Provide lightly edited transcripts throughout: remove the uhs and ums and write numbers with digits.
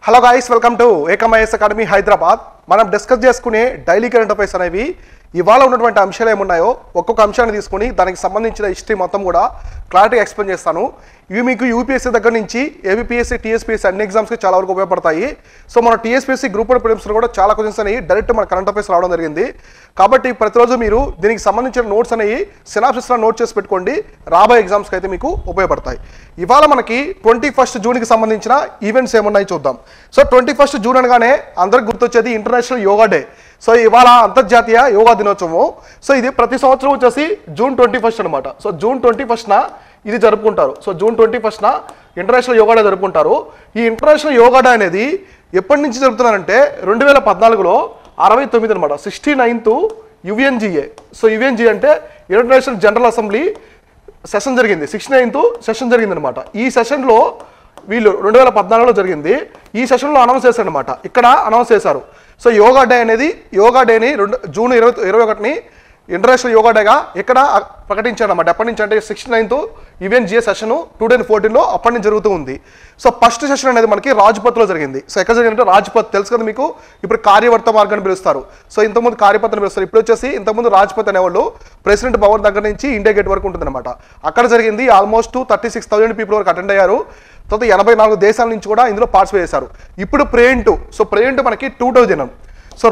Hello guys, welcome to ఏకమైఎస్ academy Hyderabad. మనం discuss చేసుకునే డైలీ కరెంట్ అఫైర్స్ అనేవి ఇవాళ ఉన్నటువంటి అంశాలు ఏమున్నాయో ఒక్కొక్క అంశాన్ని తీసుకుని దానికి సంబంధించిన హిస్టరీ మొత్తం కూడా క్లారిటీ ఎక్స్ప్లెయిన్ చేస్తాను. ఇవి మీకు యూపీఎస్సీ దగ్గర నుంచి ఏబీపీఎస్సీ, టీఎస్పీఎస్సీ అన్ని ఎగ్జామ్స్కి చాలా వరకు ఉపయోగపడతాయి. సో మన టీఎస్పీఎస్సీ గ్రూప్ 1 ప్రిలిమ్స్లో కూడా చాలా క్వశ్చన్స్ అనేవి డైరెక్ట్ మన కరెంట్ అఫైర్స్ రావడం జరిగింది. కాబట్టి ప్రతిరోజు మీరు దీనికి సంబంధించిన నోట్స్ అనేవి సినాప్సిస్లో నోట్ చేసి పెట్టుకోండి, రాబోయే ఎగ్జామ్స్కి అయితే మీకు ఉపయోగపడతాయి. ఇవాళ మనకి 21 జూన్కి సంబంధించిన ఈవెంట్స్ ఏమున్నాయి చూద్దాం. సో 21 జూన్ అనగానే అందరికి గుర్తొచ్చేది ఇంటర్నేషనల్ యోగా డే. సో ఇవాళ అంతర్జాతీయ యోగా దినోత్సవం. సో ఇది ప్రతి సంవత్సరం వచ్చేసి జూన్ 21 అనమాట. సో జూన్ 21న ఇది జరుపుకుంటారు. సో జూన్ 21న ఇంటర్నేషనల్ యోగా డే జరుపుకుంటారు. ఈ ఇంటర్నేషనల్ యోగా డే అనేది ఎప్పటి నుంచి జరుపుతున్నారంటే 2014లో 69 అనమాట, 69th యుఎన్జిఏ. సో యుఎన్జిఏ అంటే ఇంటర్నేషనల్ జనరల్ అసెంబ్లీ సెషన్ జరిగింది, 69th సెషన్ జరిగింది అనమాట. ఈ సెషన్లో వీళ్ళు 2014లో జరిగింది. ఈ సెషన్లో అనౌన్స్ చేశారు అనమాట, ఇక్కడ అనౌన్స్ చేశారు. సో యోగా డే అనేది యోగా డేని జూన్ 21ని ఇంటర్నేషనల్ యోగా డేగా ఇక్కడ ప్రకటించారు అనమాట. ఎప్పటి నుంచి అంటే 69th యుఎన్జిఏ సెషన్ 2014లో అప్పటి నుంచి జరుగుతూ ఉంది. సో ఫస్ట్ సెషన్ అనేది మనకి రాజ్పథ్లో జరిగింది. సో ఎక్కడ జరిగిందంటే రాజ్పథ్ తెలుసు కదా మీకు, ఇప్పుడు కార్యవర్త మార్గాన్ని పిలుస్తారు. సో ఇంతకుముందు కార్యపథ్ అని పిలుస్తారు, ఇప్పుడు వచ్చేసి ఇంతకుముందు రాజ్పథ్ అనేవాళ్ళు ప్రెసిడెంట్ భవన్ దగ్గర నుంచి ఇండియా గేట్ వరకు ఉంటుంది అనమాట. అక్కడ జరిగింది. ఆల్మోస్ట్ 36,000 పీపుల్ వరకు అటెండ్ అయ్యారు. తర్వాత 84 దేశాల నుంచి కూడా ఇందులో పార్టిసిపేట్ చేశారు. ఇప్పుడు ప్రేంట్ మనకి 2000. సో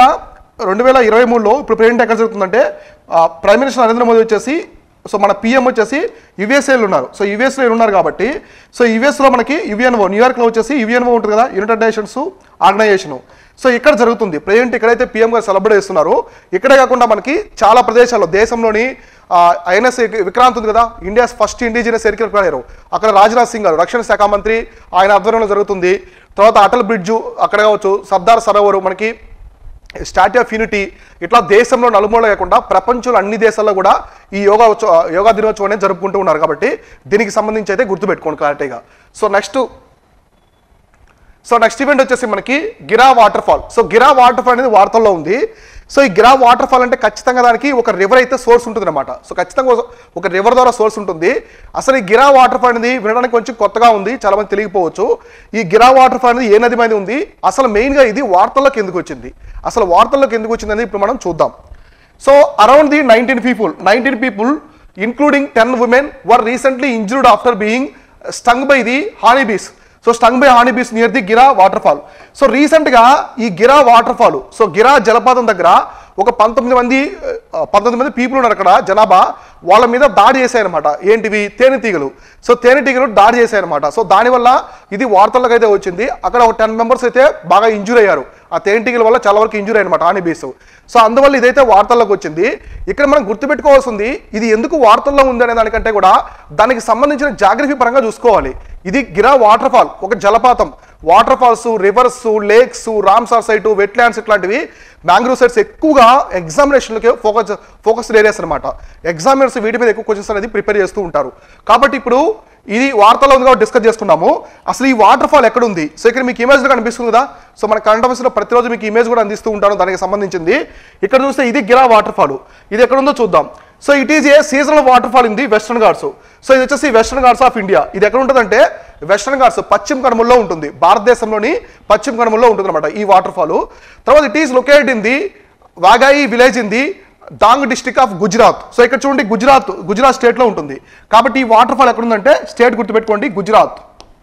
2023లో ఇప్పుడు ప్రెజెంట్ ఎక్కడ జరుగుతుందంటే ప్రైమ్ మినిస్టర్ నరేంద్ర మోదీ వచ్చేసి, సో మన పిఎం వచ్చేసి యుఎస్ఏలో ఉన్నారు. సో యుఎస్లో ఉన్నారు కాబట్టి సో యుఎస్లో మనకి యుఎన్ఓ, న్యూయార్క్లో వచ్చేసి యుఎన్ఓ ఉంటుంది కదా, యునైటెడ్ నేషన్స్ ఆర్గనైజేషన్. సో ఇక్కడ జరుగుతుంది ప్రెజెంట్. ఇక్కడైతే పిఎం గారు సెలబ్రేట్ చేస్తున్నారు. ఇక్కడే కాకుండా మనకి చాలా ప్రదేశాల్లో దేశంలోని ఐఎన్ఎస్ విక్రాంత్ ఉంది కదా, India's first indigenous aircraft carrier, అక్కడ రాజ్నాథ్ సింగ్ గారు రక్షణ శాఖ మంత్రి, ఆయన ఆధ్వర్యంలో జరుగుతుంది. తర్వాత అటల్ బ్రిడ్జు అక్కడ కావచ్చు, సర్దార్ సరోవరు, మనకి స్టాట్యూ ఆఫ్ యూనిటీ, ఇట్లా దేశంలో నలుమూల కాకుండా ప్రపంచంలో అన్ని దేశాల్లో కూడా ఈ యోగా దినోత్సవం అనేది జరుపుకుంటూ ఉన్నారు. కాబట్టి దీనికి సంబంధించి అయితే గుర్తుపెట్టుకోండి క్లారిటీగా. సో నెక్స్ట్ ఈవెంట్ వచ్చేసి మనకి Gira waterfall. So Gira waterfall అనేది వార్తల్లో ఉంది. సో ఈ గిరా వాటర్ ఫాల్ అంటే ఖచ్చితంగా దానికి ఒక రివర్ అయితే సోర్స్ ఉంటుంది అనమాట. సో ఖచ్చితంగా ఒక రివర్ ద్వారా సోర్స్ ఉంటుంది. అసలు ఈ గిరా వాటర్ ఫాల్ అనేది వినడానికి కొంచెం కొత్తగా ఉంది, చాలా మంది తెలియకపోవచ్చు. ఈ గిరా వాటర్ ఫాల్ అనేది ఏ నది మీద ఉంది, అసలు మెయిన్గా ఇది వార్తల్లోకి ఎందుకు వచ్చింది, అసలు వార్తల్లోకి ఎందుకు వచ్చింది అనేది ఇప్పుడు మనం చూద్దాం. So around the 19 people including 10 women were recently injured after being stung by the honeybees. So stung by honeybees near the Gira waterfall. So రీసెంట్గా ఈ గిరా వాటర్ ఫాల్, సో గిరా జలపాతం దగ్గర ఒక 19 మంది పీపుల్ ఉన్నారు అక్కడ జనాభా, వాళ్ళ మీద దాడి చేశాయన్నమాట. ఏంటివి? తేనెటీగలు. సో తేనెటీగలు దాడి చేశాయన్నమాట. సో దానివల్ల ఇది వార్తలకు అయితే వచ్చింది. అక్కడ ఒక 10 మెంబర్స్ అయితే బాగా ఇంజూర్ అయ్యారు. ఆ తేనెటీగల వల్ల చాలా వరకు ఇంజూర్ అయ్యారన్నమాట హానీబీస్. సో అందువల్ల ఇదైతే వార్తల్లోకి వచ్చింది. ఇక్కడ మనం గుర్తుపెట్టుకోవాల్సింది, ఇది ఎందుకు వార్తల్లో ఉంది అనే దానికంటే కూడా దానికి సంబంధించిన జాగ్రఫీ పరంగా చూసుకోవాలి. ఇది గిరా వాటర్ ఫాల్, ఒక జలపాతం. Waterfalls, rivers, lakes, Ramsar site, wetlands ఇట్లాంటివి మ్యాంగ్రూవ్ సైట్స్ ఎక్కువగా ఎగ్జామినేషన్లకి ఫోకస్డ్ ఏరియాస్ అనమాట. ఎగ్జామినర్స్ వీటి మీద ఎక్కువ క్వశ్చన్స్ అనేది ప్రిపేర్ చేస్తూ ఉంటారు. కాబట్టి ఇప్పుడు ఇది వార్తలో ఉంది కాబట్టి డిస్కస్ చేసుకున్నాము. అసలు ఈ వాటర్ ఫాల్ ఎక్కడ ఉంది? సో ఇక్కడ మీకు ఇమేజ్ కనిపిస్తుంది కదా. సో మన కరెంట్ అఫైర్స్లో ప్రతిరోజు మీకు ఇమేజ్ కూడా అందిస్తూ ఉంటాను దానికి సంబంధించింది. ఇక్కడ చూస్తే ఇది గిరా వాటర్ ఫాల్. ఇది ఎక్కడ ఉందో చూద్దాం. So it is a seasonal waterfall in the Western Ghats. So ఇది వచ్చేసి వెస్టర్న్ ఘాట్స్ ఆఫ్ ఇండియా. ఇది ఎక్కడ ఉంటుందంటే వెస్టర్న్ ఘాట్స్, పశ్చిమ కనుమల్లో ఉంటుంది. భారతదేశంలోని పశ్చిమ కనుమల్లో ఉంటుంది అనమాట ఈ వాటర్ ఫాల్. తర్వాత it is located in the Waghai village in the Dang district of Gujarat. So ఇక్కడ చూడండి గుజరాత్ స్టేట్లో ఉంటుంది. కాబట్టి ఈ వాటర్ ఫాల్ ఎక్కడ ఉందంటే స్టేట్ గుర్తుపెట్టుకోండి, గుజరాత్.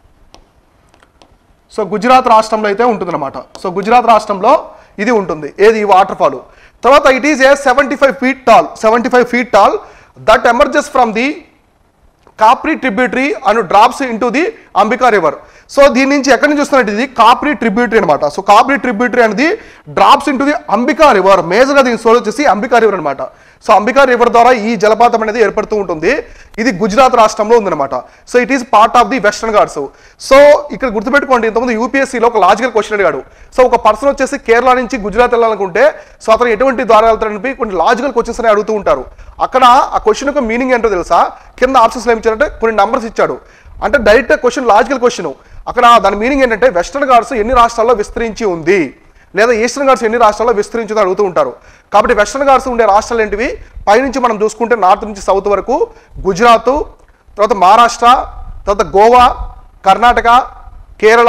సో గుజరాత్ రాష్ట్రంలో అయితే ఉంటుంది అనమాట. సో గుజరాత్ రాష్ట్రంలో ఇది ఉంటుంది, ఏది ఈ వాటర్ ఫాల్. తర్వాత it is a 75 feet tall that emerges from the Kapri tributary and drops into the Ambika river. So దీని నుంచి ఎక్కడి నుంచి వస్తున్నట్టు ఇది కాప్రీ ట్రిబ్యూటరీ అనమాట. సో కాప్రీ ట్రిబ్యూటరీ అనేది drops into the Ambika river. మేజర్గా దీని సోర్స్ వచ్చేసి అంబికా రివర్ అనమాట. సో అంబికా రివర్ ద్వారా ఈ జలపాతం అనేది ఏర్పడుతూ ఉంటుంది. ఇది గుజరాత్ రాష్ట్రంలో ఉందన్నమాట. So it is part of the Western Ghats. So ఇక్కడ గుర్తుపెట్టుకోండి, ఇంతకుముందు యూపీఎస్సీలో ఒక లాజికల్ క్వశ్చన్ అడిగాడు. సో ఒక పర్సన్ వచ్చేసి కేరళ నుంచి గుజరాత్ వెళ్ళాలనుకుంటే సో అతను ఎటువంటి ద్వారా వెళ్తాడని కొన్ని లాజికల్ క్వశ్చన్స్ అని అడుగుతూ ఉంటారు. అక్కడ ఆ క్వశ్చన్ యొక్క మీనింగ్ ఏంటో తెలుసా? కింద ఆప్షన్స్లో ఏమి ఇచ్చారంటే కొన్ని నంబర్స్ ఇచ్చాడు. అంటే డైరెక్ట్ క్వశ్చన్, లాజికల్ క్వశ్చన్. అక్కడ దాని మీనింగ్ ఏంటంటే వెస్టర్న్ ఘాట్స్ ఎన్ని రాష్ట్రాల్లో విస్తరించి ఉంది, లేదా ఈస్టర్న్ ఘాట్స్ ఎన్ని రాష్ట్రాల్లో విస్తరించిందో అడుగుతూ ఉంటారు. కాబట్టి వెస్టర్న్ ఘాట్స్ ఉండే రాష్ట్రాలు ఏంటివి? పైనుంచి మనం చూసుకుంటే నార్త్ నుంచి సౌత్ వరకు గుజరాత్, తర్వాత మహారాష్ట్ర, తర్వాత గోవా, కర్ణాటక, కేరళ,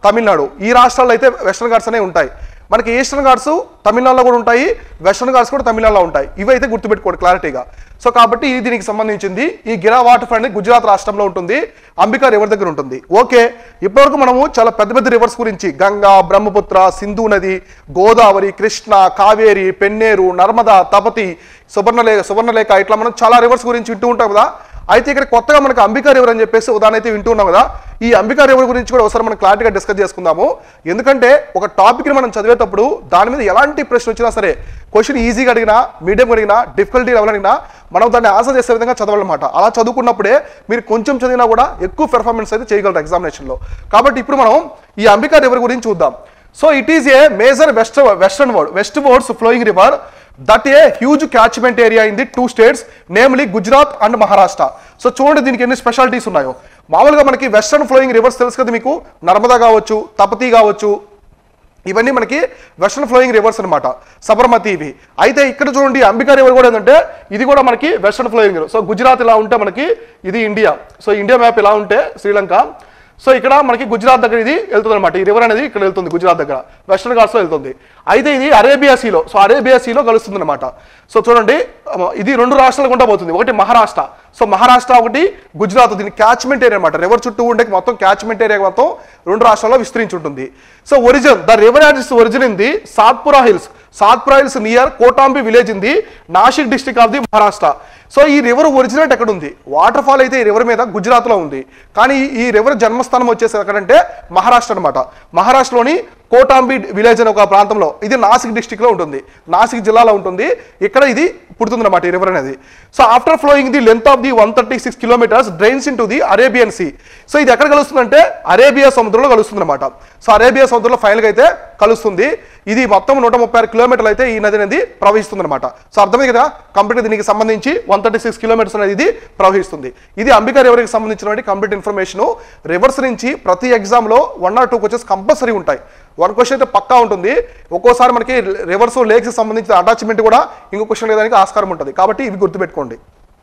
తమిళనాడు. ఈ రాష్ట్రాల్లో అయితే వెస్టర్న్ ఘాట్స్ అనేవి ఉంటాయి. మనకి ఈస్టర్న్ ఘాట్స్ తమిళనాడులో కూడా ఉంటాయి, వెస్టర్న్ ఘాట్స్ కూడా తమిళనాడులో ఉంటాయి. ఇవైతే గుర్తుపెట్టుకోండి క్లారిటీగా. సో కాబట్టి ఇది దీనికి సంబంధించింది. ఈ గిరా వాటర్ ఫ్రంట్ గుజరాత్ రాష్ట్రంలో ఉంటుంది, అంబికా రివర్ దగ్గర ఉంటుంది. ఓకే, ఇప్పటివరకు మనము చాలా పెద్ద పెద్ద రివర్స్ గురించి గంగా, బ్రహ్మపుత్ర, సింధు నది, గోదావరి, కృష్ణ, కావేరి, పెన్నేరు, నర్మదా, తపతి, సువర్ణలేఖ ఇట్లా మనం చాలా రివర్స్ గురించి వింటూ ఉంటాం కదా. అయితే ఇక్కడ కొత్తగా మనకు అంబికా రివర్ అని చెప్పేసి ఉదాహరణ అయితే వింటున్నాం కదా. ఈ అంబికా రివర్ గురించి కూడా ఒకసారి మనం క్లారిటీగా డిస్కస్ చేసుకుందాము. ఎందుకంటే ఒక టాపిక్ని మనం చదివేటప్పుడు దాని మీద ఎలాంటి ప్రశ్న వచ్చినా సరే, క్వశ్చన్ ఈజీగా అడిగినా, మీడియం అడిగినా, డిఫికల్టీ లెవెల్ అడిగినా మనం దాన్ని ఆన్సర్ చేసే విధంగా చదవాలన్నమాట. అలా చదువుకున్నప్పుడే మీరు కొంచెం చదివినా కూడా ఎక్కువ పెర్ఫార్మెన్స్ అయితే చేయగలరు ఎగ్జామినేషన్లో. కాబట్టి ఇప్పుడు మనం ఈ అంబికా రివర్ గురించి చూద్దాం. So it is a major westwards flowing river that a huge catchment area in the two states, namely Gujarat and Maharashtra. So చూడండి దీనికి ఎన్ని స్పెషాలిటీస్ ఉన్నాయో. మామూలుగా మనకి వెస్టర్న్ ఫ్లోయింగ్ రివర్స్ తెలుసు కదా మీకు, నర్మదా కావచ్చు, తపతి కావచ్చు, ఇవన్నీ మనకి వెస్టర్న్ ఫ్లోయింగ్ రివర్స్ అనమాట, సబర్మతి ఇవి. అయితే ఇక్కడ చూడండి అంబికా రివర్ కూడా ఏంటంటే ఇది కూడా మనకి western flowing river. So Gujarat ఇలా ఉంటే మనకి ఇది ఇండియా, సో ఇండియా మ్యాప్ ఇలా ఉంటే శ్రీలంక, సో ఇక్కడ మనకి గుజరాత్ దగ్గర ఇది వెళ్తుంది అనమాట. ఈ రివర్ అనేది ఇక్కడ వెళ్తుంది గుజరాత్ దగ్గర, వెస్టర్న్ ఘాట్స్లో వెళ్తుంది. అయితే ఇది అరేబియా సీలో, సో అరేబియా సీలో కలుస్తుంది అనమాట. సో చూడండి ఇది రెండు రాష్ట్రాల గుండా పోతుంది, ఒకటి మహారాష్ట్ర, సో మహారాష్ట్ర ఒకటి గుజరాత్. దీని క్యాచ్మెంట్ ఏరియా అనమాట, రివర్ చుట్టూ ఉండే మొత్తం క్యాచ్మెంట్ ఏరియా మొత్తం రెండు రాష్ట్రాల్లో విస్తరించి ఉంటుంది. So the river has its origin in the Satpura hills near Kotambi village in the Nashik district of the Maharashtra. So ఈ రివర్ ఒరిజినేట్ ఎక్కడ ఉంది? వాటర్ ఫాల్ అయితే ఈ రివర్ మీద గుజరాత్లో ఉంది, కానీ ఈ రివర్ జన్మస్థానం వచ్చేసి ఎక్కడంటే మహారాష్ట్ర అనమాట. మహారాష్ట్రలోని కోటాంబి విలేజ్ అనే ఒక ప్రాంతంలో, ఇది నాసిక్ డిస్ట్రిక్ట్లో ఉంటుంది, నాసిక్ జిల్లాలో ఉంటుంది. ఇక్కడ ఇది పుడుతుంది అనమాట ఈ రివర్ అనేది. So after flowing the length of the 136 kilometres drains into the Arabian sea. So ఇది ఎక్కడ కలుస్తుందంటే అరేబియా సముద్రంలో కలుస్తుంది అనమాట. సో అరేబియా సముద్రంలో ఫైనల్గా అయితే కలుస్తుంది. ఇది మొత్తం 136 కిలోమీటర్లు అయితే ఈ నది అనేది ప్రవహిస్తుంది అనమాట. సో అర్థమైంది కదా, కంప్లీట్ దీనికి సంబంధించి 136 కిలోమీటర్స్ అనేది ఇది ప్రవహిస్తుంది. ఇది అంబికా రివర్కి సంబంధించినటువంటి కంప్లీట్ ఇన్ఫర్మేషన్. రివర్స్ నుంచి ప్రతి ఎగ్జామ్లో 1 or 2 క్వశ్చన్స్ కంపల్సరీ ఉంటాయి. 1 క్వశ్చన్ అయితే పక్కా ఉంటుంది. ఒక్కోసారి మనకి రివర్స్ లేక్స్ సంబంధించిన అటాచ్మెంట్ కూడా ఇంకో క్వశ్చన్ లేదానికి ఆస్కారం ఉంటుంది. కాబట్టి ఇవి గుర్తుపెట్టుకోండి.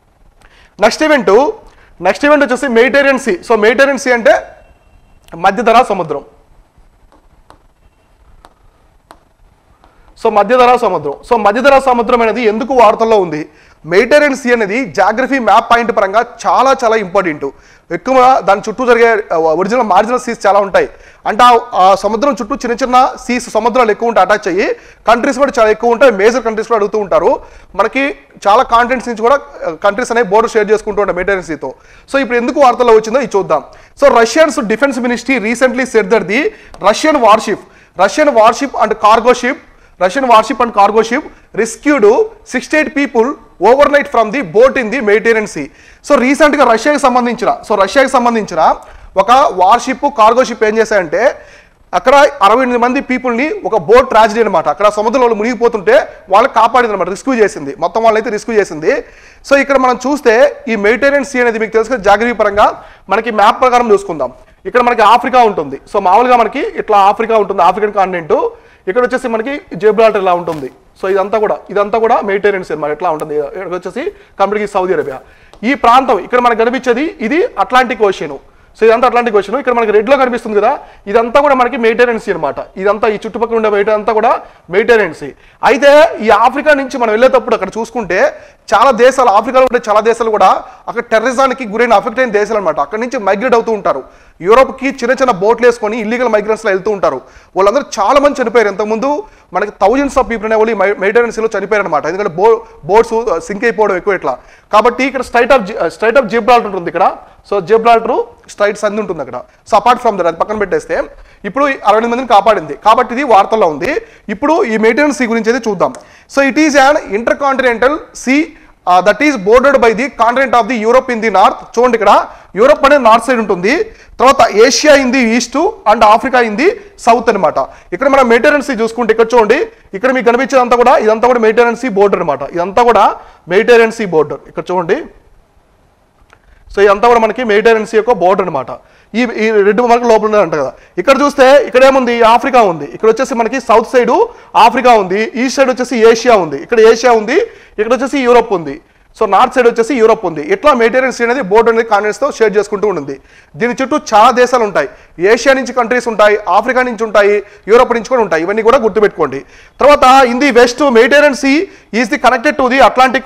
నెక్స్ట్ ఈవెంట్ వచ్చేసి Mediterranean sea. So Mediterranean sea అంటే మధ్యధరా సముద్రం. సో మధ్యధరా సముద్రం అనేది ఎందుకు వార్తల్లో ఉంది? మెడిటరేనియన్ సీ అనేది జాగ్రఫీ మ్యాప్ పాయింట్ పరంగా చాలా చాలా ఇంపార్టెంట్. ఎక్కువ దాని చుట్టూ జరిగే మార్జినల్ సీస్ చాలా ఉంటాయి. అంటే ఆ సముద్రం చుట్టూ చిన్న చిన్న సీస్, సముద్రాలు ఎక్కువ ఉంటాయి అటాచ్ అయ్యి, కంట్రీస్ కూడా చాలా ఎక్కువ ఉంటాయి. మేజర్ కంట్రీస్ కూడా అడుగుతూ ఉంటారు. మనకి చాలా కాంటినెంట్స్ నుంచి కూడా కంట్రీస్ అనేవి బోర్డర్ షేర్ చేసుకుంటూ ఉంటాయి మెడిటరేనియన్ సీతో. సో ఇప్పుడు ఎందుకు వార్తల్లో వచ్చిందో ఇది చూద్దాం. So Russians defence ministry recently said that the Russian warship and cargo ship rescued 68 people overnight from the boat in the Mediterranean Sea. So రీసెంట్గా రష్యాకి సంబంధించిన ఒక వార్షిప్, కార్గో షిప్ ఏం చేశాయంటే అక్కడ 68 మంది పీపుల్ని ఒక బోట్ ట్రాజడీ అనమాట, అక్కడ సముద్రంలో మునిగిపోతుంటే వాళ్ళకి కాపాడింది అనమాట, రెస్క్యూ చేసింది, మొత్తం వాళ్ళైతే రెస్క్యూ చేసింది. సో ఇక్కడ మనం చూస్తే ఈ మెడిటరేనియన్ సీ అనేది మీకు తెలుసు జాగ్రఫీ పరంగా మనకి మ్యాప్ ప్రకారం చూసుకుందాం. ఇక్కడ మనకి ఆఫ్రికా ఉంటుంది. సో మామూలుగా మనకి ఇట్లా ఆఫ్రికా ఉంటుంది, ఆఫ్రికన్ కాంటినెంట్. ఇక్కడ వచ్చేసి మనకి జిబ్రాల్టర్ ఇలా ఉంటుంది. సో ఇదంతా కూడా మెడిటరేనియన్ సీ అనమాట, ఇట్లా ఉంటుంది. ఇక్కడ వచ్చేసి కంప్లీట్గా సౌదీ అరేబియా. ఈ ప్రాంతం ఇక్కడ మనకు కనిపించేది ఇది అట్లాంటిక్ ఓషన్. సో ఇదంతా అట్లాంటిక్ ఓషన్. ఇక్కడ మనకి రెడ్లో కనిపిస్తుంది కదా, ఇదంతా కూడా మనకి మెడిటరేనియన్ సీ అనమాట. ఇదంతా ఈ చుట్టుపక్కల ఉండే అంతా కూడా మెడిటరేనియన్ సీ. అయితే ఈ ఆఫ్రికా నుంచి మనం వెళ్ళేటప్పుడు అక్కడ చూసుకుంటే చాలా దేశాలు, ఆఫ్రికాలో ఉండే చాలా దేశాలు కూడా అక్కడ టెర్రరిజానికి గురైన అఫెక్ట్ అయిన దేశాలు అనమాట. అక్కడ నుంచి మైగ్రేట్ అవుతూ ఉంటారు. యూరోప్కి చిన్న చిన్న బోట్లు వేసుకొని ఇల్లీగల్ మైగ్రెంట్స్లో వెళ్తూ ఉంటారు. వాళ్ళందరూ చాలా మంది చనిపోయారు. ఇంతకుముందు మనకి థౌజండ్స్ ఆఫ్ పీపుల్ అనేవాళ్ళు మెడిటరేనియన్ సీలో చనిపోయారు అనమాట. ఎందుకంటే బోట్స్ సింక్ అయిపోవడం ఎక్కువ ఇట్లా. కాబట్టి ఇక్కడ స్ట్రైట్ ఆఫ్ జిబ్రాల్టర్ ఉంటుంది ఇక్కడ. సో జిబ్రాల్టర్ స్ట్రైట్ సంధి ఉంటుంది అక్కడ. సో అపార్ట్ ఫ్రమ్ దట్ అది పక్కన పెట్టేస్తే ఇప్పుడు 68 మందిని కాపాడింది కాబట్టి ఇది వార్తల్లో ఉంది. ఇప్పుడు ఈ మెడిటరేనియన్ సీ గురించి అయితే చూద్దాం. So it is an intercontinental sea that is bordered by the continent of the Europe in the north. చూడండి ఇక్కడ యూరోప్ అనేది నార్త్ సైడ్ ఉంటుంది, తర్వాత Asia in the east and Africa in the south అనమాట. ఇక్కడ మనం Mediterranean see చూసుకుంటే ఇక్కడ చూడండి, ఇక్కడ మీకు కనిపించేదంతా కూడా ఇదంతా కూడా మెడిటరేనియన్ సీ బోర్డర్ అనమాట. ఇదంతా కూడా మెడిటరేనియన్ సీ బోర్డర్ ఇక్కడ చూడండి. సో ఇదంతా కూడా మనకి మెడిటరేనియన్ సీ యొక్క బోర్డర్ అనమాట. ఈ రెడ్ మనకి లోపల ఉన్నదంట కదా. ఇక్కడ చూస్తే ఇక్కడ ఏముంది, ఆఫ్రికా ఉంది. ఇక్కడ వచ్చేసి మనకి సౌత్ సైడ్ ఆఫ్రికా ఉంది, ఈస్ట్ సైడ్ వచ్చేసి ఏషియా ఉంది. ఇక్కడ ఏషియా ఉంది, ఇక్కడ వచ్చేసి యూరోప్ ఉంది. సో నార్త్ సైడ్ వచ్చేసి యూరోప్ ఉంది. ఇట్లా మెడిటరేనియన్ సీ అనేది బోర్డర్ అనేది కాంటినెంట్స్తో షేర్ చేసుకుంటూ ఉంటుంది. దీని చుట్టూ చాలా దేశాలు ఉంటాయి. ఏషియా నుంచి కంట్రీస్ ఉంటాయి, ఆఫ్రికా నుంచి ఉంటాయి, యూరోప్ నుంచి కూడా ఉంటాయి. ఇవన్నీ కూడా గుర్తుపెట్టుకోండి. తర్వాత in the west Mediterranean sea is the connected to the Atlantic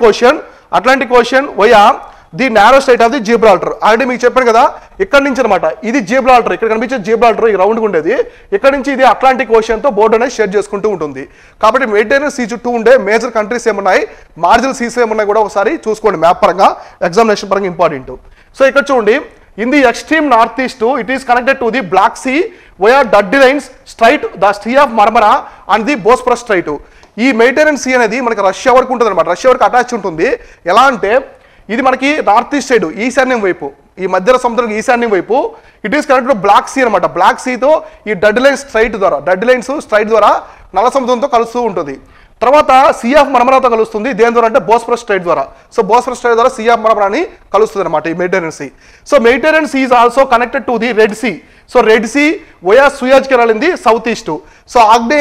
ocean via the narrow strait of the Gibraltar. Already మీకు చెప్పాను కదా, ఇక్కడ నుంచి అనమాట ఇది జిబ్రాల్టర్, ఇక్కడ కనిపించే జిబ్రాల్టర్ ఈ రౌండ్గా ఉండేది. ఇక్కడ నుంచి ఇది అట్లాంటిక్ ఓషన్తో బోర్డర్ అనేది షేర్ చేసుకుంటూ ఉంటుంది. కాబట్టి మెడిటరేనియన్ సీ చుట్టూ ఉండే మేజర్ కంట్రీస్ ఏమున్నాయి, మార్జినల్ సీస్ ఏమున్నాయి కూడా ఒకసారి చూసుకోండి. మ్యాప్ పరంగా ఎగ్జామినేషన్ పరంగా ఇంపార్టెంట్. సో ఇక్కడ చూడండి, in the extreme north east it is connected to the black sea via Dardanelles strait the స్ట్రీ of Marmara and the Bosphorus strait. ఈ మెడిటరేనియన్ సీ అనేది మనకి రష్యా వరకు ఉంటుంది అనమాట. రష్యా వరకు అటాచ్ ఉంటుంది. ఎలా అంటే ఇది మనకి నార్త్ ఈస్ట్ సైడ్ ఈశాన్యం వైపు, ఈ మధ్య సముద్రం ఈశాన్యం వైపు it is connected black sea అనమాట. బ్లాక్ సీతో ఈ డర్టీ లైన్స్ స్ట్రైట్ ద్వారా నల్ల సముద్రంతో కలుస్తూ ఉంటుంది. తర్వాత సీ ఆఫ్ మర్మరాతో కలుస్తుంది. దేని ద్వారా అంటే బోస్ఫరస్ స్ట్రైట్ ద్వారా. సో బోస్ఫరస్ స్ట్రైట్ ద్వారా సీ ఆఫ్ మర్మరాని కలుస్తుంది అనమాట ఈ Mediterranean sea. So Mediterranean sea is also connected to the red sea. So red sea via Suez canal in the south east. So ఆగ్నేయ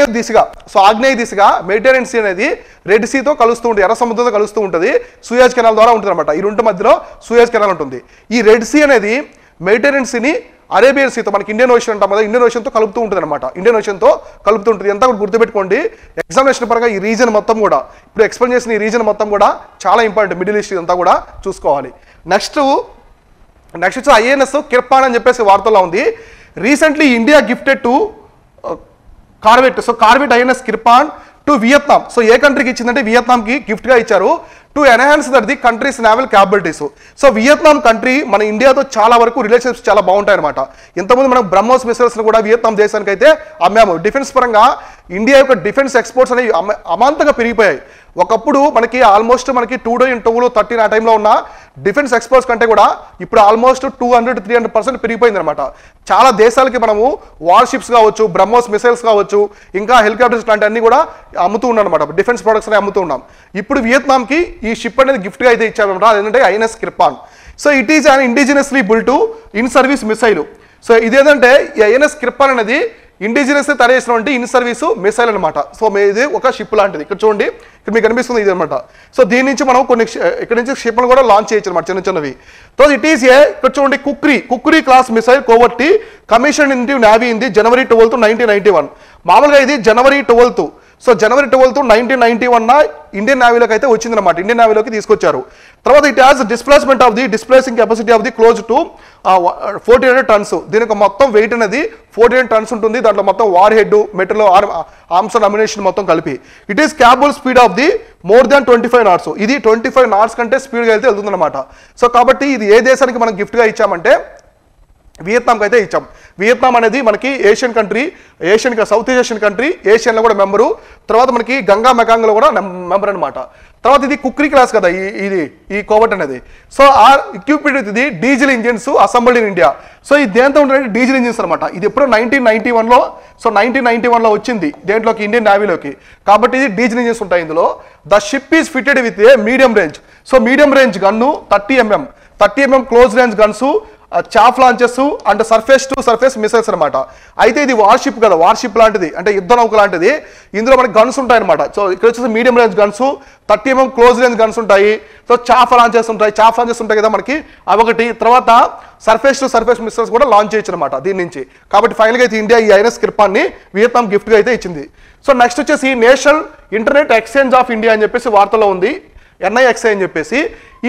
దిశగా మెడిటరేనియన్ సీ అనేది red సీతో కలుస్తూ ఉంటుంది, ఎర్ర సముద్రంతో కలుస్తూ ఉంటుంది. సూయజ్ కెనాల్ ద్వారా ఉంటుంది అనమాట. ఈ రెండు మధ్యలో సూయజ్ కెనాల్ ఉంటుంది. ఈ రెడ్ సీ అనేది మెడిటరేనియన్ సీని అరేబియన్ సీతో మనకి ఇండియన్ ఓషన్ అంటాం కదా, ఇండియన్ ఓషన్తో కలుపుతూ ఉంటుంది అనమాట. ఇండియన్ ఓషన్తో కలుపుతూ ఉంటుంది. ఎంత కూడా గుర్తుపెట్టుకోండి. ఎగ్జామినేషన్ పరంగా ఈ రీజన్ మొత్తం కూడా, ఇప్పుడు ఎక్స్ప్లెయిన్ చేసిన ఈ రీజన్ మొత్తం కూడా చాలా ఇంపార్టెంట్. మిడిల్ ఈస్ట్ అంతా కూడా చూసుకోవాలి. నెక్స్ట్ వచ్చి ఐఎన్ఎస్ కిర్పాన్ అని చెప్పేసి వార్తల్లో ఉంది. Recently India gifted to corvette. So corvette INS Kirpan to Vietnam. So ఏ కంట్రీకి ఇచ్చిందంటే వియత్నాంకి గిఫ్ట్గా ఇచ్చారు. To enhance that the country's naval capabilities. So Vietnam country మన ఇండియాతో చాలా వరకు రిలేషన్షిప్స్ చాలా బాగుంటాయి అనమాట. ఇంతకుముందు మనం బ్రహ్మోస్ మిసైల్స్ని కూడా వియత్నాం దేశానికి అయితే అమ్మాము. డిఫెన్స్ పరంగా ఇండియా యొక్క డిఫెన్స్ ఎక్స్పోర్ట్స్ అనేవి అమాంతంగా పెరిగిపోయాయి. ఒకప్పుడు మనకి ఆల్మోస్ట్ మనకి 2013 ఆ టైంలో ఉన్న డిఫెన్స్ ఎక్స్పోర్ట్స్ కంటే కూడా ఇప్పుడు ఆల్మోస్ట్ 200-300% పెరిగిపోయింది అనమాట. చాలా దేశాలకి మనము వార్షిప్స్ కావచ్చు, బ్రహ్మోస్ మిసైల్స్ కావచ్చు, ఇంకా హెలికాప్టర్స్ లాంటి అన్ని కూడా అమ్ముతూ ఉన్నాం అనమాట. డిఫెన్స్ ప్రొడక్ట్స్ అనేవి అమ్ముతూ ఉన్నాం. ఇప్పుడు వియత్నాంకి ఈ షిప్ అనేది గిఫ్ట్గా అయితే ఇచ్చామన్నమాట. అదేంటంటే INS Kirpan. So it is an indigenously built to in service missile. So ఇదేంటంటే ఈ ఐఎన్ఎస్ కిర్పాన్ అనేది ఇండిజినస్ తయారు చేసినటువంటి ఇన్ సర్వీస్ మిసైల్ అనమాట. సో ఇది ఒక షిప్ లాంటిది. ఇక్కడ చూడండి, ఇక్కడ మీకు కనిపిస్తుంది ఇది అనమాట. సో దీని నుంచి మనం కొన్ని ఇక్కడ నుంచి షిప్లు కూడా లాంచ్ చేయొచ్చు అనమాట, చిన్నవి. సో ఇట్ ఈస్ ఇక్కడ చూడండి Khukri class missile corvette commission in navy in the January 12, 1991. మామూలుగా ఇది January 12. సో January 12, 1991 ఇండియన్ నేవీలోకి అయితే వచ్చిందనమాట. ఇండియన్ నేవీలోకి తీసుకొచ్చారు. తర్వాత it has displacing capacity of the close to 1400 tons. దీనికి మొత్తం వెయిట్ అనేది 1400 టన్స్ ఉంటుంది. దాంట్లో మొత్తం warhead, metal, arms and ammunition మొత్తం కలిపి. It is capable speed of the more than 25 knots. ఇది 25 knots కంటే స్పీడ్గా వెళ్తే వెళ్తుందన్నమాట. సో కాబట్టి ఇది ఏ దేశానికి మనం గిఫ్ట్గా ఇచ్చామంటే వియత్నాంకి అయితే ఇచ్చాం. వియత్నాం అనేది మనకి Asian country, south Asian country, ఏషియన్లో కూడా మెంబరు. తర్వాత మనకి గంగా మెకాంగ్లో కూడా మెంబర్ అనమాట. తర్వాత ఇది కుక్రీ క్లాస్ కదా ఈ కోవర్ట్ అనేది. So are equipped with the diesel engines assembled in India. So ఇది దేంతో ఉంటుంది, డీజిల్ ఇంజిన్స్ అనమాట. ఇది ఎప్పుడో 1991లో, సో 1991లో వచ్చింది దేంట్లోకి, ఇండియన్ నేవీలోకి. కాబట్టి ఇది డీజిల్ ఇంజిన్స్ ఉంటాయి ఇందులో. The ship is fitted with a medium range. So medium range gun 30 mm close range guns, chaff launches and surface to surface missiles అనమాట. అయితే ఇది వార్షిప్ కదా, వార్షిప్ లాంటిది అంటే యుద్ధ నౌక లాంటిది. ఇందులో మనకి గన్స్ ఉంటాయి అనమాట. సో ఇక్కడ వచ్చేసి medium range guns, 30 mm close range guns ఉంటాయి. సో చాఫ్ లాంచెస్ ఉంటాయి కదా మనకి, అవొకటి. తర్వాత సర్ఫేస్ టు సర్ఫేస్ మిసైల్స్ కూడా లాంచ్ చేయొచ్చు అనమాట దీని నుంచి. కాబట్టి ఫైనల్గా అయితే ఇండియా ఈ ఐఎన్ఎస్ కిర్పాన్ని వియత్నాం గిఫ్ట్గా అయితే ఇచ్చింది. సో నెక్స్ట్ వచ్చేసి national internet exchange of India అని చెప్పేసి వార్తలో ఉంది, NIXI అని చెప్పేసి. ఈ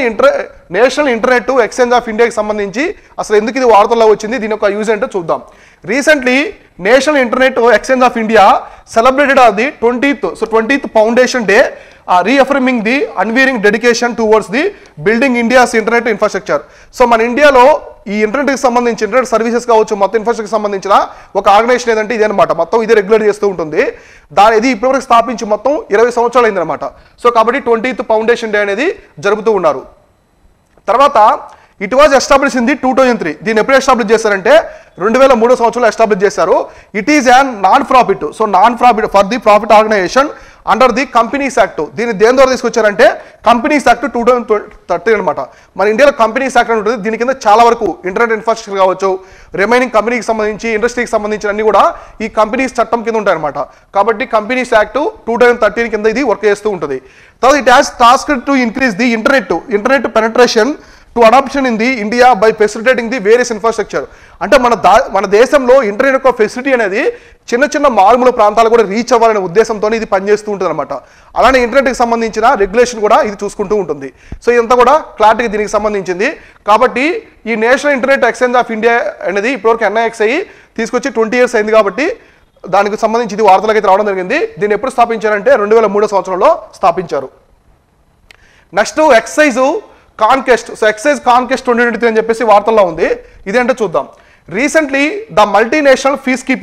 నేషనల్ ఇంటర్నెట్ ఎక్స్చేంజ్ ఆఫ్ ఇండియాకి సంబంధించి అసలు ఎందుకు ఇది వార్తల్లో వచ్చింది, దీని యొక్క యూజ్ ఏంటో చూద్దాం. Recently national internet exchange of India celebrated on the 20th foundation day, reaffirming the unwavering dedication towards the building India's internet infrastructure. So మన ఇండియాలో ఈ ఇంటర్నెట్కి సంబంధించి, ఇంటర్నెట్ సర్వీసెస్ కావచ్చు, మొత్తం ఇన్ఫ్రాస్ట్రక్చర్కి సంబంధించిన ఒక ఆర్గనైజేషన్ ఏదంటే ఇదే అనమాట. మొత్తం ఇదే రెగ్యులేట్ చేస్తూ ఉంటుంది. ఇది ఇప్పటివరకు స్థాపించి మొత్తం 20 సంవత్సరాలు అయిందనమాట. సో కాబట్టి 20th ఫౌండేషన్ డే అనేది జరుపుతూ ఉన్నారు. తర్వాత it was establish in the 2003. దీన్ని ఎప్పుడు ఎస్టాబ్లిష్ చేశారంటే 2003 సంవత్సరంలో ఎస్టాబ్లిష్ చేశారు. It is an non profit. So non profit for the profit organisation under the companies act. దీన్ని దేని ద్వారా తీసుకొచ్చారంటే కంపెనీస్ యాక్ట్ 2013 అనమాట. మన ఇండియాలో కంపెనీస్ యాక్ట్ ఉంటుంది. దీని కింద చాలా వరకు ఇంటర్నెట్ ఇన్ఫ్రాస్ట్రక్చర్ కావచ్చు, రిమైనింగ్ కంపెనీకి సంబంధించి ఇండస్ట్రీకి సంబంధించిన అన్ని కూడా ఈ కంపెనీస్ చట్టం కింద ఉంటాయన్నమాట. కాబట్టి కంపెనీస్ యాక్ట్ 2013 కింద ఇది వర్క్ చేస్తూ ఉంటుంది. తర్వాత it has task to increase the internet penetration to adoption in the India by facilitating the various infrastructure. అంటే మన దేశంలో ఇంటర్నెట్ యొక్క ఫెసిలిటీ అనేది చిన్న చిన్న మారుమూల ప్రాంతాలు కూడా రీచ్ అవ్వాలనే ఉద్దేశంతో ఇది పనిచేస్తూ ఉంటుంది అనమాట. అలానే ఇంటర్నెట్కి సంబంధించిన రెగ్యులేషన్ కూడా ఇది చూసుకుంటూ ఉంటుంది. సో ఇదంతా కూడా క్లారిటీగా దీనికి సంబంధించింది. కాబట్టి ఈ national internet exchange of India అనేది ఇప్పటివరకు NIX అయ్యి తీసుకొచ్చి 20 years అయింది. కాబట్టి దానికి సంబంధించి ఇది వార్తలకు అయితే రావడం జరిగింది. దీన్ని ఎప్పుడు స్థాపించారంటే 2003 సంవత్సరంలో స్థాపించారు. Next exercise Khaan Quest. So exercise Khaan Quest 2023 అని చెప్పేసి వార్తల్లో ఉంది. ఇదేంటో చూద్దాం. Recently the multinational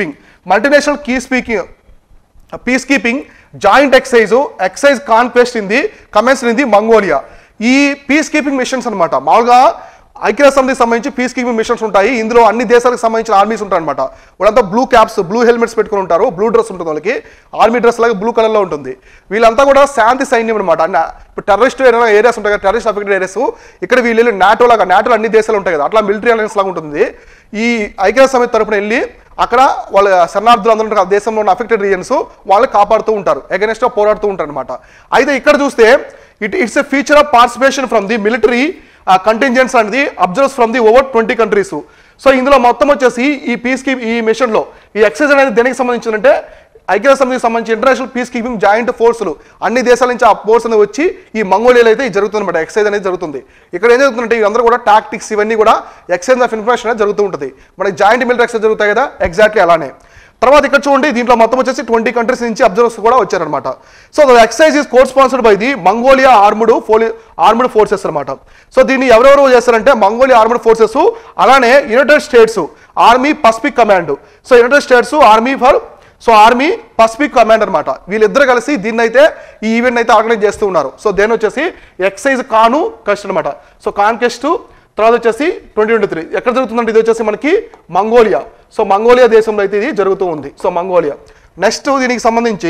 peace keeping joint exercise Khaan Quest in the commenced in the Mongolia. ఈ పీస్ కీపింగ్ మిషన్స్ అనమాట. మామూలుగా ఐక్యరాజ్యసమితికి సంబంధించి పీస్ కీపింగ్ మిషన్స్ ఉంటాయి. ఇందులో అన్ని దేశాలకు సంబంధించిన ఆర్మీస్ ఉంటాయి అనమాట. వాళ్ళంతా బ్లూ క్యాప్స్, బ్లూ హెల్మెట్స్ పెట్టుకుని ఉంటారు. బ్లూ డ్రెస్ ఉంటుంది వాళ్ళకి, ఆర్మీ డ్రెస్ లాగా బ్లూ కలర్లో ఉంటుంది. వీళ్ళంతా కూడా శాంతి సైన్యం అనమాట. ఇప్పుడు టెర్రరిస్ట్ ఏరియాస్ ఉంటాయి కదా, టెర్రరిస్ట్ అఫెక్టెడ్ ఏరియాస్, ఇక్కడ వీళ్ళు నాటో అన్ని దేశాలు ఉంటాయి కదా, అట్లా మిలిటరీ అలయన్స్ లాగా ఉంటుంది. ఈ ఐక్యరాజ్యసమితి తరపున వెళ్ళి అక్కడ వాళ్ళ శరణార్థులు అందరూ ఉంటారు, దేశంలో ఉన్న అఫెక్టెడ్ రీజన్స్ వాళ్ళని కాపాడుతూ ఉంటారు, అగెన్స్ట్ గా పోరాడుతూ ఉంటారు అనమాట. అయితే ఇక్కడ చూస్తే it's a feature of participation from the military contingents and the observers from the over 20 countries. సో ఇందులో మొత్తం వచ్చేసి ఈ మిషన్లో ఈ ఎక్సైజ్ అనేది దేనికి సంబంధించిందంటే ఐక్యరాజ్యసమితికి సంబంధించి ఇంటర్నేషనల్ పీస్ కీపింగ్ జాయింట్ ఫోర్సులు అన్ని దేశాల నుంచి ఆ ఫోర్స్ అనేది వచ్చి ఈ మంగోలియాలో అయితే జరుగుతుంది అనమాట. ఎక్సైజ్ అనేది జరుగుతుంది. ఇక్కడ ఏం జరుగుతుందంటే ఇదందరూ కూడా టాక్టిక్స్ ఇవన్నీ కూడా ఎక్స్చేంజ్ ఆఫ్ ఇన్ఫర్మేషన్ అనేది జరుగుతూ ఉంటుంది. మనకి జాయింట్ మిలిటరీ ఎక్సైజ్ జరుగుతాయి కదా, ఎగ్జాక్ట్లీ అలానే. తర్వాత ఇక్కడ చూడండి, దీంట్లో మొత్తం వచ్చేసి 20 countries నుంచి అబ్జర్వర్స్ కూడా వచ్చారనమాట. So the exercise is co sponsored by the Mongolia armed forces అనమాట. సో దీన్ని ఎవరెవరు చేస్తారంటే మంగోలియా ఆర్మ్డ్ ఫోర్సెస్, అలానే United States army Pacific command. So United States army Pacific command అనమాట. వీళ్ళిద్దరు కలిసి దీన్ని అయితే ఈ ఈవెంట్ అయితే ఆర్గనైజ్ చేస్తూ ఉన్నారు. సో దేని వచ్చేసి ఎక్సైజ్ కాన్కెస్ట్ అనమాట. సో కాన్కెస్ట్ తర్వాత వచ్చేసి 2023 ఎక్కడ జరుగుతుందంటే ఇది వచ్చేసి మనకి మంగోలియా. సో మంగోలియా దేశంలో అయితే ఇది జరుగుతూ ఉంది. So Mongolia. నెక్స్ట్ దీనికి సంబంధించి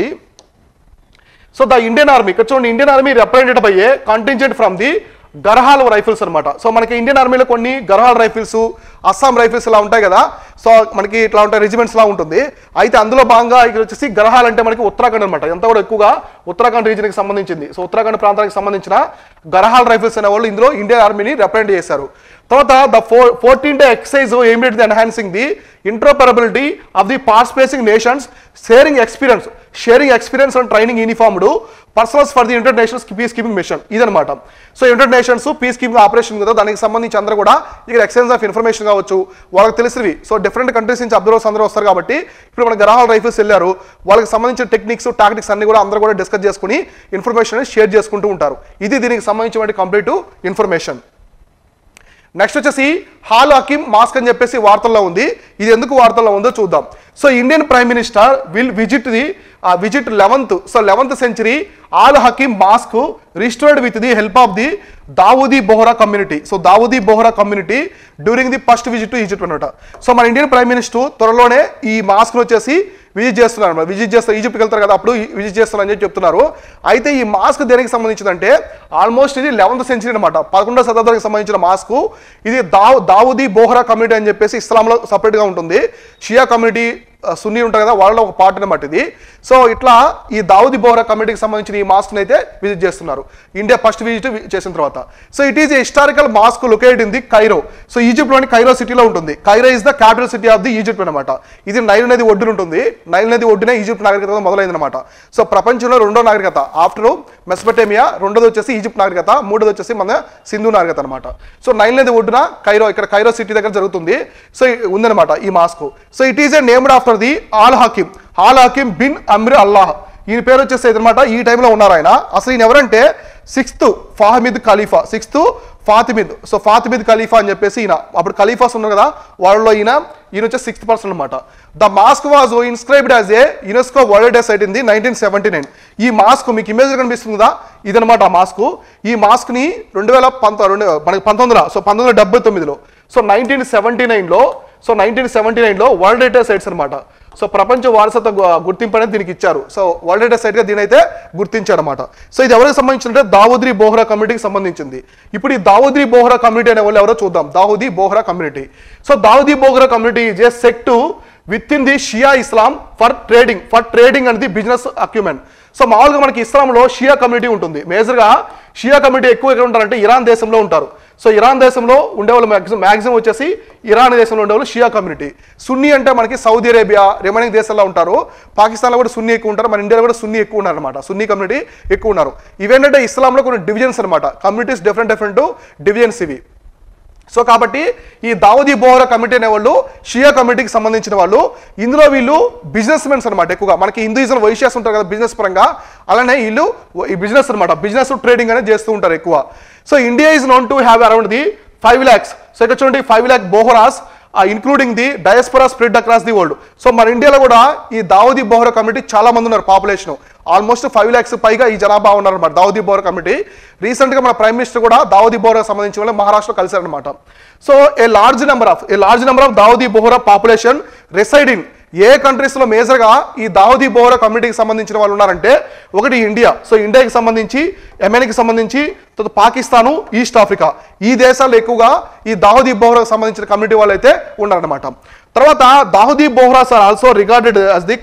సో ద ఇండియన్ ఆర్మీ, ఇక్కడ చూడండి, Indian army represented by a contingent from the Garhwal rifles అనమాట. సో మనకి ఇండియన్ ఆర్మీలో కొన్ని గర్హాల్ రైఫిల్స్, అస్సాం రైఫిల్స్ ఇలా ఉంటాయి కదా. సో మనకి ఇట్లా ఉంటాయి, రెజిమెంట్స్ లా ఉంటుంది. అయితే అందులో భాగంగా ఇక్కడ వచ్చేసి గర్హాల్ అంటే మనకి ఉత్తరాఖండ్ అనమాట. ఎంత కూడా ఎక్కువగా ఉత్తరాఖండ్ రీజన్కి సంబంధించింది. సో ఉత్తరాఖండ్ ప్రాంతానికి సంబంధించిన గర్హాల్ రైఫిల్స్ అనే వాళ్ళు ఇందులో ఇండియన్ ఆర్మీని రిప్రజెంట్ చేశారు. తర్వాత the 14th exercise aimed at the enhancing the interoperability of the participating nations, sharing experience and training uniformed personnels for the international peace keeping mission ఇదనమాట. So United Nations peace keeping operation కదా, దానికి సంబంధించి అందరూ కూడా ఇక్కడ exchange of information కావచ్చు, వాళ్ళకి తెలిసినవి. సో డిఫరెంట్ కంట్రీస్ నుంచి అబ్జర్వర్స్ అందరూ వస్తారు కాబట్టి ఇప్పుడు మన గర్హాల్ రైఫిల్స్ వెళ్ళారు, వాళ్ళకి సంబంధించిన టెక్నిక్స్ టాక్టిక్స్ అన్ని కూడా అందరూ కూడా డిస్కస్ చేసుకుని ఇన్ఫర్మేషన్ షేర్ చేసుకుంటూ ఉంటారు. ఇది దీనికి సంబంధించిన కంప్లీట్ ఇన్ఫర్మేషన్. నెక్స్ట్ వచ్చేసి హాల్ హకీమ్ మాస్క్ అని చెప్పేసి వార్తల్లో ఉంది. ఇది ఎందుకు వార్తల్లో ఉందో చూద్దాం. So Indian prime minister will visit 11th century Al Hakim mosque restored with the help of the Dawoodi Bohra community. So Dawoodi Bohra community during the first visit to Egypt అనమాట. సో మన ఇండియన్ ప్రైమ్ మినిస్టర్ త్వరలోనే ఈ మాస్క్ వచ్చేసి visit చేస్తారు. ఈజిప్ట్కి వెళ్తారు కదా, అప్పుడు visit చేస్తారని చెప్పి చెప్తున్నారు. అయితే ఈ మాస్క్ దేనికి సంబంధించిందంటే ఆల్మోస్ట్ ఇది 11th century అనమాట, 11వ శతాబ్దానికి సంబంధించిన మాస్క్. ఇది దావూదీ బోహ్రా కమ్యూనిటీ అని చెప్పేసి ఇస్లాంలో సపరేట్గా ఉంటుంది. షియా కమ్యూనిటీ, సున్నీ ఉంటారు కదా, వాళ్ళలో ఒక పార్ట్ అనమాట ఇది. సో ఇట్లా ఈ దావూదీ బోహ్రా కమ్యూనిటీకి సంబంధించిన ఈ మాస్క్ని అయితే విజిట్ చేస్తున్నారు ఇండియా ఫస్ట్ విజిట్ చేసిన తర్వాత. So it is a historical mosque located in the Cairo. So ఈజిప్ట్లోని కైరో సిటీలో ఉంటుంది. Cairo is the capital city of the Egypt అనమాట. ఇది నైల్ నది ఒడ్డున ఉంటుంది. నైల్ నది ఒడ్డునే ఈజిప్ట్ నాగరికత మొదలైందనమాట. సో ప్రపంచంలో రెండో నాగరికత ఆఫ్టర్ మెసోపొటేమియా, రెండోది వచ్చేసి ఈజిప్ట్ నాగరికత, మూడోది వచ్చేసి మన సింధు నాగరికత అనమాట. సో నైల్ నది ఒడ్డున కైరో, ఇక్కడ కైరో సిటీ దగ్గర జరుగుతుంది. సో ఉందనమాట ఈ mosque. So it is a named after the Al Hakim bin Amr Allah. ఈయన పేరు వచ్చేసి అనమాట. ఈ టైంలో ఉన్నారు ఆయన. అసలు ఈయన ఎవరంటే 6th ఫాతిమిద్ ఖలీఫా. సో ఫాతిమిద్ ఖలీఫా అని చెప్పేసి ఈయన, అప్పుడు ఖలీఫాస్ ఉన్నారు కదా, వాళ్ళలో ఈయన వచ్చే 6th person అనమాట. The mosque was inscribed as a UNESCO world heritage site in the 1979. ఈ మాస్క్ మీకు ఇమేజ్ కనిపిస్తుంది కదా, ఇదనమాట ఆ మాస్క్. ఈ మాస్క్ ని 1979లో, సో 1979లో వరల్డ్ హెరిటేజ్ సైట్స్ అనమాట. సో ప్రపంచ వారసత్వ గుర్తింపు అనేది దీనికి ఇచ్చారు. సో వరల్డ్ హెరిటేజ్ సైట్గా దీని అయితే గుర్తించారు అనమాట. సో ఇది ఎవరికి సంబంధించిందంటే దావూదీ బోహ్రా కమ్యూనిటీకి సంబంధించింది. ఇప్పుడు ఈ దావూదీ బోహ్రా కమ్యూనిటీ అనే వాళ్ళు ఎవరో చూద్దాం. Dawoodi Bohra community. So Dawoodi Bohra community is a sect within the Shia Islam for trading and the business acumen. So మామూలుగా మనకి ఇస్లాంలో షియా కమ్యూనిటీ ఉంటుంది. మేజర్గా షియా కమ్యూనిటీ ఎక్కువ ఎక్కడ ఉంటారంటే ఇరాన్ దేశంలో ఉంటారు. సో ఇరాన్ దేశంలో ఉండేవాళ్ళు మ్యాక్సిమం వచ్చేసి ఇరాన్ దేశంలో ఉండేవాళ్ళు షియా కమ్యూనిటీ. సున్నీ అంటే మనకి సౌదీ అరేబియా రిమైనింగ్ దేశాల్లో ఉంటారు. పాకిస్తాన్లో కూడా సున్నీ ఎక్కువ ఉంటారు. మన ఇండియాలో కూడా సున్నీ ఎక్కువ ఉన్నారు అనమాట. సున్నీ కమ్యూనిటీ ఎక్కువ ఉన్నారు. ఇవేంటంటే ఇస్లాంలో కొన్ని డివిజన్స్ అనమాట. కమ్యూనిటీస్ డిఫరెంట్ డివిజన్స్ ఇవి. సో కాబట్టి ఈ దావూదీ బోహ్రా కమిటీ అనే వాళ్ళు షియా కమిటీకి సంబంధించిన వాళ్ళు. ఇందులో వీళ్ళు బిజినెస్ మెన్స్ అనమాట. ఎక్కువగా మనకి హిందూయిజం వైశ్యాస్ ఉంటారు కదా బిజినెస్ పరంగా, అలానే వీళ్ళు ఈ బిజినెస్ అనమాట. బిజినెస్ ట్రేడింగ్ అనేది చేస్తూ ఉంటారు ఎక్కువ. So India is known to have around the 5 lakhs. So ఇక్కడ చూడండి 5 lakh Bohras including the diaspora spread across the world. So మన ఇండియాలో కూడా ఈ దావూదీ బోహ్రా కమిటీ చాలా మంది ఉన్నారు. పాపులేషన్ ఆల్మోస్ట్ 5 lakhs పైగా ఈ జనాభా ఉన్నారు అనమాట దావూదీ బోహ్రా కమిటీ. రీసెంట్గా మన ప్రైమ్ మినిస్టర్ కూడా దావూదీ బోహ్రా సంబంధించిన వాళ్ళు మహారాష్ట్రలో కలిశారనమాట. So a large number of Dawoodi Bohra population reside in a కంట్రీస్లో మేజర్గా ఈ దావూదీ బోహ్రా కమ్యూనిటీకి సంబంధించిన వాళ్ళు ఉన్నారంటే ఒకటి ఇండియా. సో ఇండియాకి సంబంధించి, యెమెన్కి సంబంధించి, తర్వాత పాకిస్తాను, ఈస్ట్ ఆఫ్రికా ఈ దేశాల్లో ఎక్కువగా ఈ దావూదీ బోహ్రాకు సంబంధించిన కమ్యూనిటీ వాళ్ళు అయితే ఉన్నారనమాట. తర్వాత Dawoodi Bohras are also regarded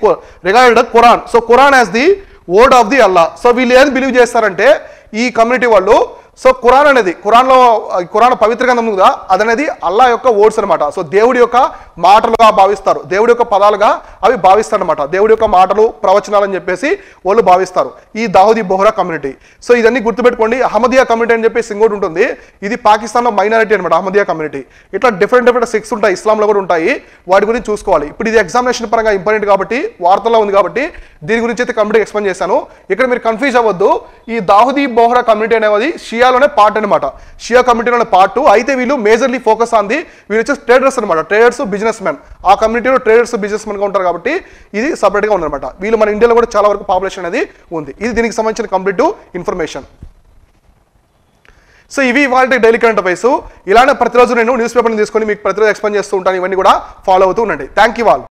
Quran. So Quran as the word of the Allah. So వీళ్ళు ఏది బిలీవ్ చేస్తారంటే ఈ కమ్యూనిటీ వాళ్ళు, సో ఖురాన్ అనేది ఖురాన్ పవిత్ర గ్రంథం కదా, అదనేది అల్లా యొక్క వర్డ్స్ అనమాట. సో దేవుడి యొక్క మాటలుగా భావిస్తారు, దేవుడి యొక్క పదాలుగా అవి భావిస్తారు అనమాట. దేవుడి యొక్క మాటలు, ప్రవచనాలు అని చెప్పేసి వాళ్ళు భావిస్తారు ఈ దావూదీ బోహ్రా కమ్యూనిటీ. సో ఇదన్నీ గుర్తుపెట్టుకోండి. అహ్మదియా కమ్యూనిటీ అని చెప్పేసి ఇంకోటి ఉంటుంది. ఇది పాకిస్తాన్లో మైనారిటీ అనమాట అహ్మదియా కమ్యూనిటీ. ఇట్లా డిఫరెంట్ సెక్స్ ఉంటాయి, ఇస్లాంలో కూడా ఉంటాయి. వాటి గురించి చూసుకోవాలి. ఇప్పుడు ఇది ఎగ్జామినేషన్ పరంగా ఇంపార్టెంట్ కాబట్టి, వార్తల్లో ఉంది కాబట్టి దీని గురించి అయితే కంప్లీట్ ఎక్స్ప్లెయిన్ చేశాను. ఇక్కడ మీరు కన్ఫ్యూజ్ అవ్వద్దు. ఈ దావూదీ బోహ్రా కమ్యూనిటీ అనేది షియాలోనే పార్ట్ అనమాట. షియా కమ్యూనిటీలోనే పార్ట్. అయితే వీళ్ళు మేజర్లీ ఫోకస్ ఆన్ ది వీళ్ళు వచ్చేసి ట్రేడర్స్ అనమాట. Traders, businessmen. ఆ కమ్యూనిటీలో ట్రేడర్స్, బిజినెస్ మెన్గా ఉంటారు కాబట్టి ఇది సపరేట్గా ఉందన్నమాట. వీళ్ళు మన ఇండియాలో కూడా చాలా వరకు పాపులేషన్ అనేది ఉంది. ఇది దీనికి సంబంధించిన కంప్లీట్ ఇన్ఫర్మేషన్. సో ఇవి ఇవాళ డైలీ కరెంట్ అఫైర్స్. ఇలానే ప్రతిరోజు నేను న్యూస్ పేపర్ని తీసుకొని మీకు ప్రతిరోజు ఎక్స్ప్లెయిన్ చేస్తూ ఉంటాను. ఇవన్నీ కూడా ఫాలో అవుతూ ఉండండి. Thank you all.